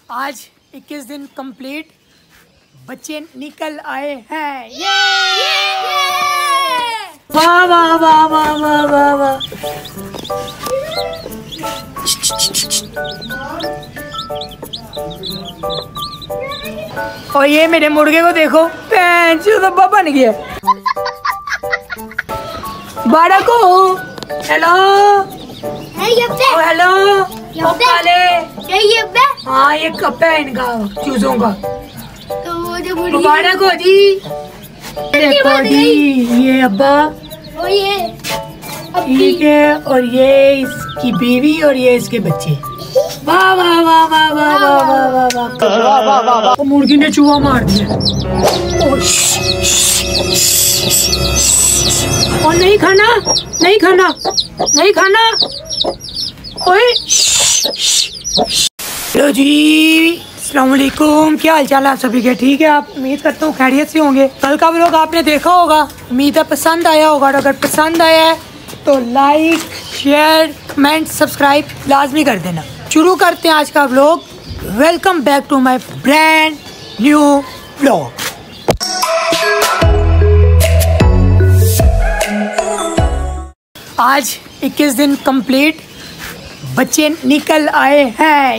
आज 21 दिन कंप्लीट, बच्चे निकल आए हैं। वाह वाह वाह वाह वाह वाह वाह। और ये मेरे मुर्गे को देखो, दब्बा बन गया। बाड़ा को हेलो हेलो। हाँ ये कप है इनका चूजों का। मुबारक हो जी। देखो जी ये अब्बा, ठीक है, और ये इसकी बीवी और ये इसके बच्चे। वाह वाह वाह वाह वाह वाह वाह वाह वाह। मुर्गी ने चूहा मार दिया। और नहीं खाना, नहीं खाना, नहीं खाना। ओए हेलो जी, अस्सलाम वालेकुम। क्या हाल चाल है आप सभी के? ठीक है, आप उम्मीद करता हूँ खैरियत से होंगे। कल का व्लॉग आपने देखा होगा, उम्मीद है पसंद आया होगा। और अगर पसंद आया है तो लाइक, शेयर, कमेंट, सब्सक्राइब लाजमी कर देना। शुरू करते हैं आज का vlog. Welcome back to my brand new vlog. आज 21 दिन कंप्लीट, बच्चे निकल आए हैं।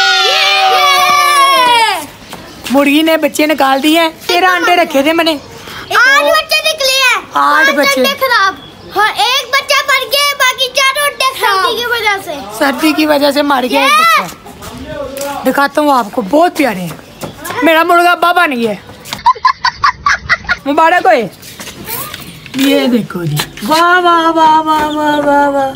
मुर्गी ने बच्चे निकाल दिए हैं। 13 अंडे रखे थे मैंने, 8 बच्चे निकले हैं। 8 बच्चे खराब। हाँ, एक बच्चा मर गया, बाकी 4 अंडे खराब की वजह से। सर्दी की वजह से मर गया एक बच्चा। दिखाता हूँ आपको, बहुत प्यारे हैं। मेरा मुर्गा बाबा नहीं है। मुबारक हो। ये देखो जी, वाह वाह वाह वाह वाह वाह वाह।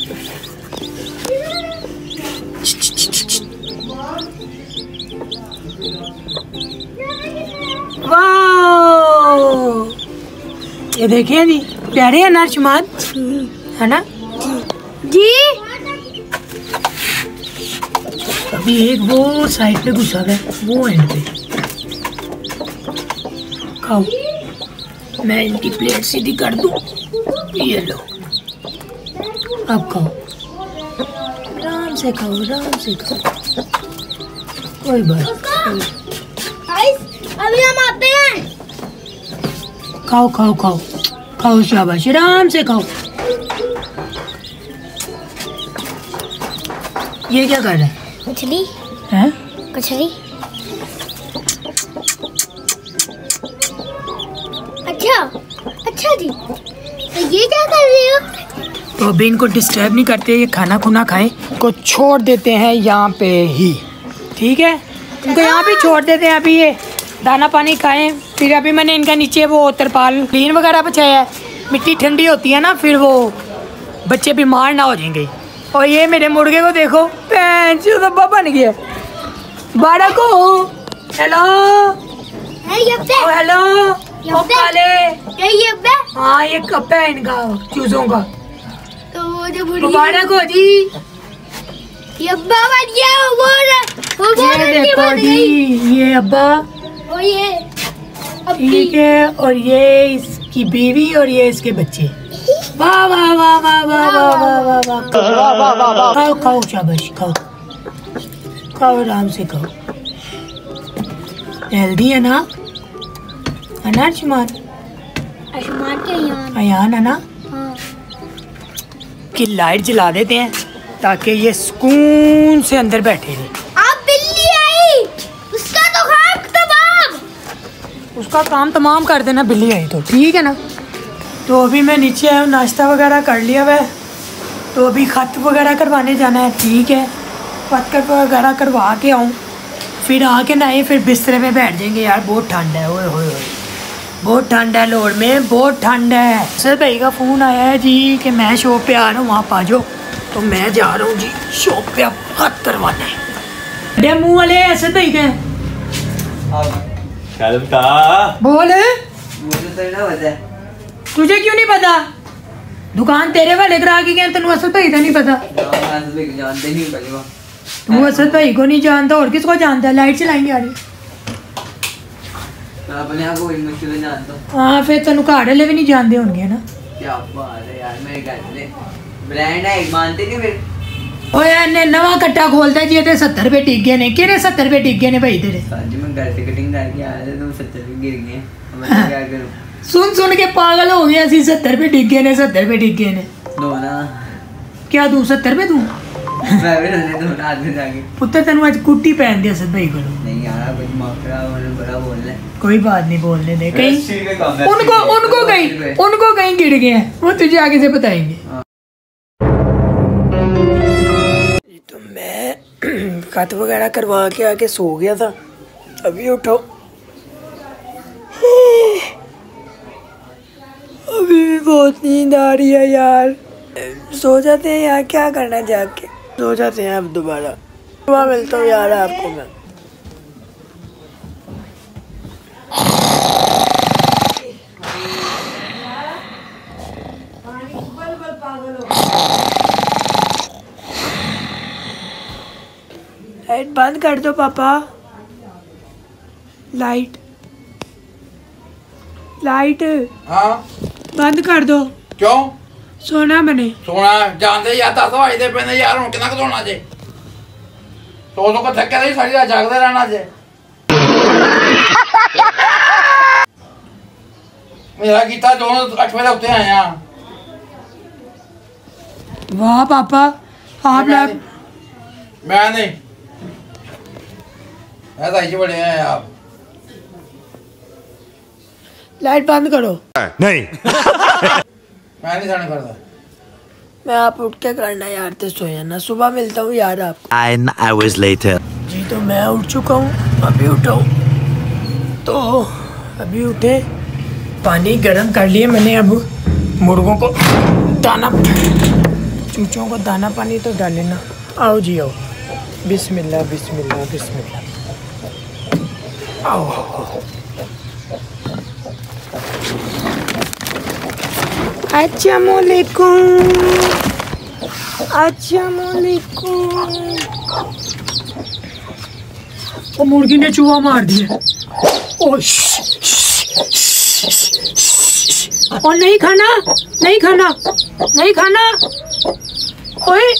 ये देखिए जी, प्यारे हैं नर्चमान, है ना जी। अभी एक वो साइड पे घुसा है, वो एंड पे। खाओ, मैं इनकी प्लेट सीधी कर दूं। ये लो, अब खाओ, आराम से खाओ, आराम से खाओ, कोई बात। अभी हम आते हैं। खाओ खाओ खाओ खाओ, शाबाश, आराम से खाओ। ये क्या कर रहा है? मछली है, कचौरी। अच्छा जी, तो ये क्या कर रही हो? तो अभी इनको डिस्टर्ब नहीं करते, ये खाना खुना खाएं, को छोड़ देते हैं यहाँ पे ही, ठीक है? इनको यहाँ पे छोड़ देते हैं। अभी ये दाना पानी खाएं, फिर अभी मैंने इनका नीचे वो तरपाल क्लीन वगैरह बिछाया है। मिट्टी ठंडी होती है ना, फिर वो बच्चे बीमार ना हो जाएंगे। और ये मेरे मुर्गे को देखो, दब्बा बन गया। बाड़ा को हेलो हेलो। हाँ ये कप है इनका चूजों का। तो वो जो मुबारक हो जी। ये अब्बा बन गया। ये देखो जी, ये अब्बा, ठीक है, और ये इसकी बीवी और ये इसके बच्चे। वाह वाह वाह वाह वाह वाह वाह वाह वाह। खाओ खाओ, शाबाश, खाओ खाओ, आराम से खाओ। हेल्दी है ना, अनारचमान अयान है ना। हाँ। कि लाइट जला देते हैं ताकि ये सुकून से अंदर बैठे रहे। अब बिल्ली आई, उसका तो काम तमाम। उसका काम तमाम कर देना, बिल्ली आई तो, ठीक है ना। तो अभी मैं नीचे आया हूँ, नाश्ता वगैरह कर लिया हुआ है। तो अभी खत वगैरह करवाने जाना है, ठीक है। खत वगैरह करवा के आऊँ, फिर आके नए, फिर बिस्तरे में बैठ जाएंगे। यार बहुत ठंड है, ओए होए होए, बहुत ठंड है लोड में, बहुत ठंड है। सर भाई का फ़ोन आया है जी कि मैं शॉप पे आ रहा हूँ, आप आ जाओ। तो मैं जा रहा हूँ जी शॉप पे, अब खत करवाने। मुँह वाले ऐसे भाई के बोल, तुझे क्यों नहीं पता? दुकान तेरे वाले ग्राहक की, तेन असद भाई का नहीं पता? तू असद भाई को नहीं जानता, और किसको जानता है? लाइट चलाएंगे आ रही। हाँ फिर तेन घर वाले भी नहीं जानते होंगे ना। क्या बात है यार, मेरे घर में ब्रांड है, मानते नहीं फिर। ओए ने नवा कट्टा खोलता जी ते 70 रुपए टिक गए ने किरे 70 रुपए टिक गए ने भाई तेरे जी मैं घर से कटिंग करके आया था तो 70 रुपए गिर गए मैं क्या करूं सुन के पागल हो गया सी 70 रुपए टिक गए ने 70 रुपए टिक गए ने दो ना क्या दूं 70 रुपए दूं मैं भी नहीं दूं रात में जाके पुत्र तेन आज कुट्टी पहन दिया सद भाई को नहीं यार कुछ माफरा और बड़ा बोल ले कोई बात नहीं बोलने दे कहीं उनको कहीं गिर गए हैं वो तुझे आगे से बताएंगे। तो मैं खत वगैरह करवा के आके सो गया था अभी उठो अभी भी बहुत नींद आ रही है यार सो जाते हैं यार क्या करना जाके सो जाते हैं अब दोबारा सुबह मिलता हूँ यार आपको मैं। लाइट बंद कर दो पापा लाइट हाँ बंद कर दो क्यों सोना मैंने सोना जानते यार 10 बजते पे यार हूँ कितना सोना जे सो को थके रही सारी रात जागते रहना जे मेरा गीता दोनों 8 बजे उठते हैं यहाँ वाह पापा आप लोग मैं नहीं ऐसा ही बड़े हैं आप लाइट बंद करो नहीं मैं नहीं जाने करता मैं आप उठ के करना यार तो सो जाना सुबह मिलता हूँ यार आपको 9 hours later जी तो मैं उठ चुका हूँ अभी उठो तो अभी उठे पानी गर्म कर लिए मैंने अब मुर्गों को दाना चूचों को दाना पानी तो डाल लेना आओ जी आओ बिस्मिल्लाह बिस्मिल्लाह बिस्मिल्लाह आओ आओ अस्सलामुअलैकुम वो मुर्गी ने चूहा मार दिया ओ और नहीं खाना ओए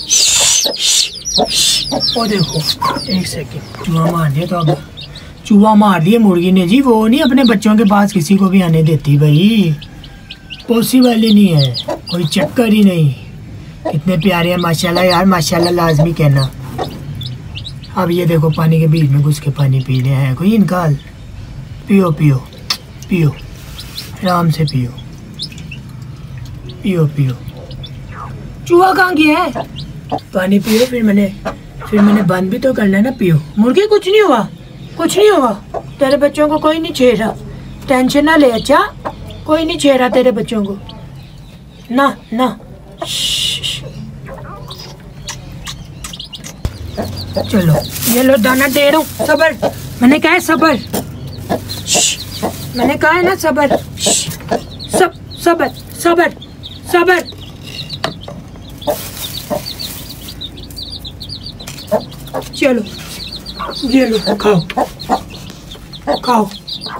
ओ देखो एक सेकंड चूहा मार दिया तो अब चूहा मार दिया मुर्गी ने जी वो नहीं अपने बच्चों के पास किसी को भी आने देती भाई पॉसिबल ही नहीं है कोई चक्कर ही नहीं कितने प्यारे हैं माशाल्लाह यार माशाल्लाह लाजमी कहना। अब ये देखो पानी के बीच में घुस के पानी पी रहे हैं कोई इनकार पियो पियो पियो आराम से पियो पियो पियो चूहा कहाँ गया है पानी पियो फिर मैंने बंद भी तो करना है ना पियो मुर्गी कुछ नहीं हुआ तेरे बच्चों को कोई नहीं छेड़ रहा टेंशन ना ले अच्छा कोई नहीं छेड़ा तेरे बच्चों को ना चलो ये लो दाना दे रहा हूँ सबर मैंने कहा है सबर मैंने कहा है ना सबर सबर चलो ये लो खाओ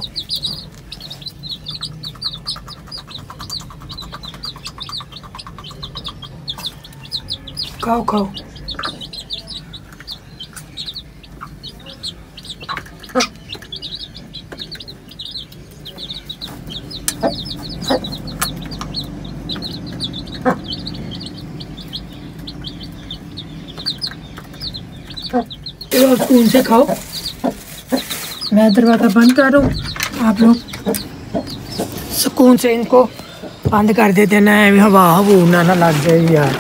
खाओ स्पून से खाओ मैं दरवाजा बंद कर रहा हूँ आप लोग सुकून से इनको बंद कर देते ना हवा ना लग जाए यार।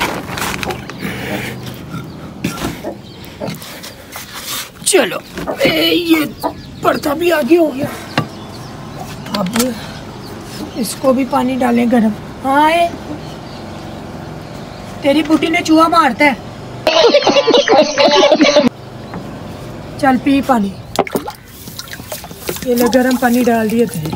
चलो ये पर्दा भी आगे हो गया अब इसको भी पानी डालें गरम। हाँ तेरी बुढ़ी ने चूहा मारता है चल पी पानी ये ले गरम पानी डाल दिए थे।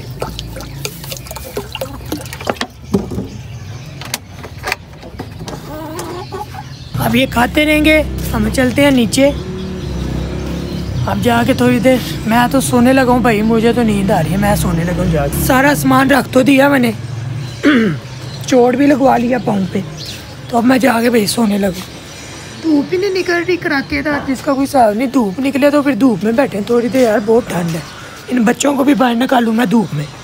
अब ये खाते रहेंगे हम चलते हैं नीचे अब जाके थोड़ी देर मैं तो सोने लगा हूँ भाई मुझे तो नींद आ रही है मैं सोने लगा हूँ जाके सारा सामान रख तो दिया मैंने चोट भी लगवा लिया पाँव पे तो अब मैं जाके भाई सोने लगूँ धूप ही नहीं निकल रही कड़ाके था जिसका कोई हिसाब नहीं। धूप निकले तो फिर धूप में बैठे थोड़ी देर यार, बहुत ठंड है। इन बच्चों को भी बाहर निकालूँ मैं धूप में।